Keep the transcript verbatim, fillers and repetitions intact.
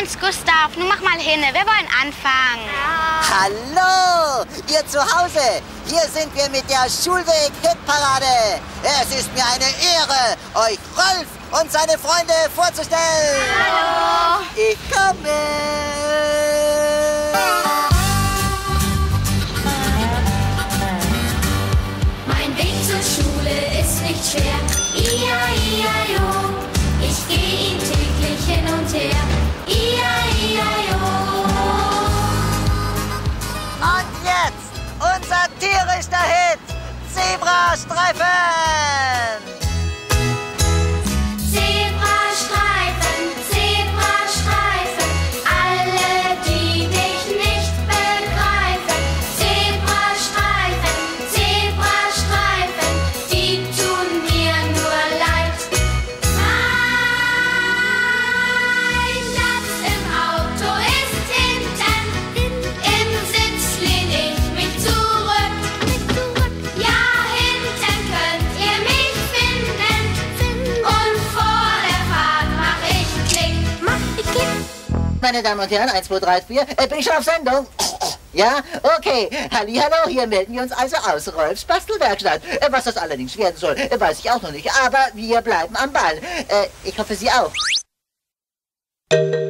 Mensch, Gustav, nun mach mal hin, wir wollen anfangen. Ja. Hallo, ihr zu Hause. Hier sind wir mit der Schulweg-Hitparade. Es ist mir eine Ehre, euch Rolf und seine Freunde vorzustellen. Hallo. Ich komme. Mein Weg zur Schule ist nicht schwer. I A I A O. Ich gehe ihn täglich hin und her. I A I A O. Und jetzt unser tierischer Hit, Zebrastreifen. Zebrastreifen, Zebrastreifen, alle, die dich nicht begreifen. Zebrastreifen, Zebrastreifen, die tun mir nur leid. Mein Platz im Auto ist hinten, im Sitz lehn ich mich zurück. Ja, hinten könnt ihr mich finden und vor der Fahrt mach ich Klick. Mach ich Klick. Meine Damen und Herren, eins, zwei, drei, vier, äh, bin ich schon auf Sendung? Ja, okay. Hallihallo, hier melden wir uns also aus Rolfs Bastelwerkstatt. Äh, was das allerdings werden soll, äh, weiß ich auch noch nicht. Aber wir bleiben am Ball. Äh, ich hoffe, Sie auch.